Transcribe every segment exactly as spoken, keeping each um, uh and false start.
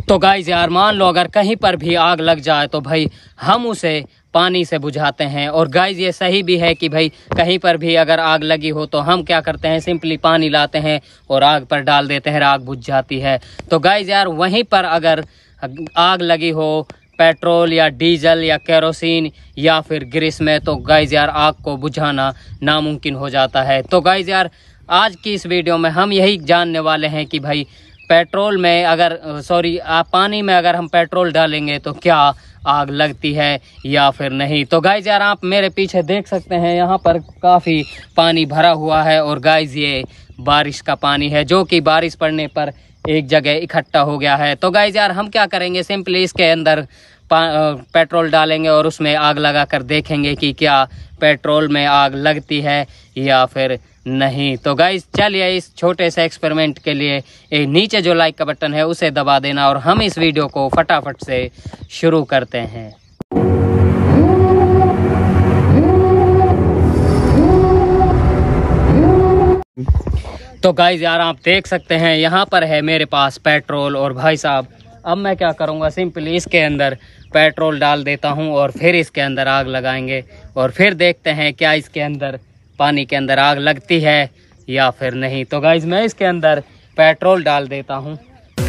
तो गाइस यार मान लो अगर कहीं पर भी आग लग जाए तो भाई हम उसे पानी से बुझाते हैं। और गाइस ये सही भी है कि भाई कहीं पर भी अगर आग लगी हो तो हम क्या करते हैं, सिंपली पानी लाते हैं और आग पर डाल देते हैं, आग बुझ जाती है। तो गाइस यार वहीं पर अगर आग लगी हो पेट्रोल या डीजल या केरोसिन या फिर ग्रीस में, तो गाइस यार आग को बुझाना नामुमकिन हो जाता है। तो गाइस यार आज की इस वीडियो में हम यही जानने वाले हैं कि भाई पेट्रोल में अगर सॉरी पानी में अगर हम पेट्रोल डालेंगे तो क्या आग लगती है या फिर नहीं। तो गाइस यार आप मेरे पीछे देख सकते हैं यहाँ पर काफ़ी पानी भरा हुआ है और गाइस ये बारिश का पानी है जो कि बारिश पड़ने पर एक जगह इकट्ठा हो गया है। तो गाइस यार हम क्या करेंगे, सिंपली इसके अंदर पेट्रोल डालेंगे और उसमें आग लगा कर देखेंगे कि क्या पेट्रोल में आग लगती है या फिर नहीं। तो गाइस चलिए इस छोटे से एक्सपेरिमेंट के लिए एक नीचे जो लाइक का बटन है उसे दबा देना और हम इस वीडियो को फटाफट से शुरू करते हैं। तो गाइस यार आप देख सकते हैं यहाँ पर है मेरे पास पेट्रोल और भाई साहब अब मैं क्या करूँगा, सिंपली इसके अंदर पेट्रोल डाल देता हूँ और फिर इसके अंदर आग लगाएंगे और फिर देखते हैं क्या इसके अंदर पानी के अंदर आग लगती है या फिर नहीं। तो गाइस मैं इसके अंदर पेट्रोल डाल देता हूँ।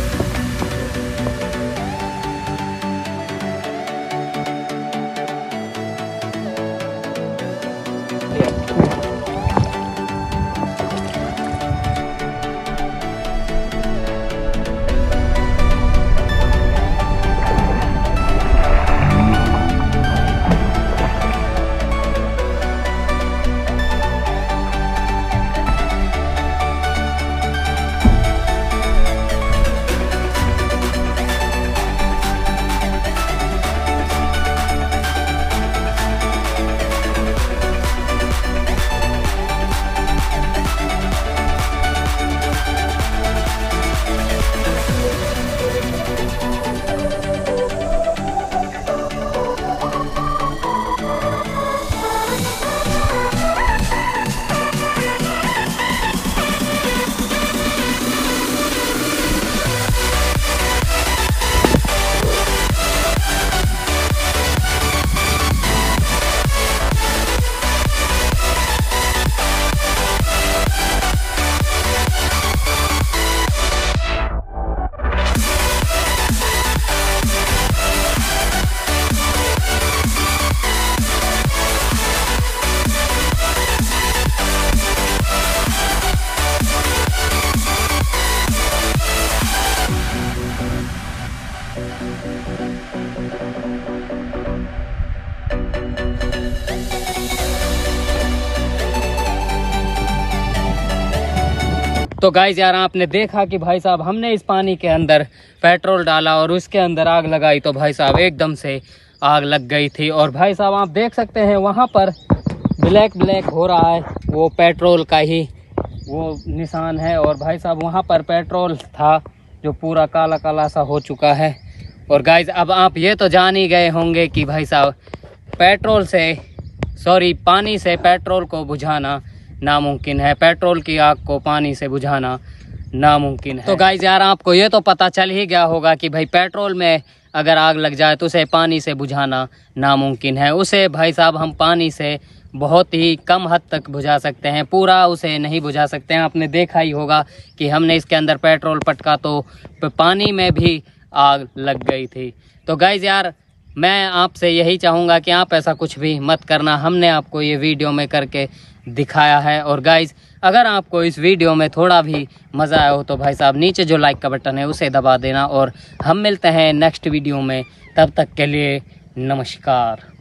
तो गाइस यार आपने देखा कि भाई साहब हमने इस पानी के अंदर पेट्रोल डाला और उसके अंदर आग लगाई तो भाई साहब एकदम से आग लग गई थी। और भाई साहब आप देख सकते हैं वहाँ पर ब्लैक ब्लैक हो रहा है, वो पेट्रोल का ही वो निशान है। और भाई साहब वहाँ पर पेट्रोल था जो पूरा काला काला सा हो चुका है। और गाइस अब आप ये तो जान ही गए होंगे कि भाई साहब पेट्रोल से सॉरी पानी से पेट्रोल को बुझाना नामुमकिन है, पेट्रोल की आग को पानी से बुझाना नामुमकिन है। तो गाइस यार आपको ये तो पता चल ही गया होगा कि भाई पेट्रोल में अगर आग लग जाए तो उसे पानी से बुझाना नामुमकिन है। उसे भाई साहब हम पानी से बहुत ही कम हद तक बुझा सकते हैं, पूरा उसे नहीं बुझा सकते हैं। आपने देखा ही होगा कि हमने इसके अंदर पेट्रोल पटका तो पानी में भी आग लग गई थी। तो गाइस यार मैं आपसे यही चाहूँगा कि आप ऐसा कुछ भी मत करना, हमने आपको ये वीडियो में करके दिखाया है। और गाइस अगर आपको इस वीडियो में थोड़ा भी मज़ा आया हो तो भाई साहब नीचे जो लाइक का बटन है उसे दबा देना और हम मिलते हैं नेक्स्ट वीडियो में। तब तक के लिए नमस्कार।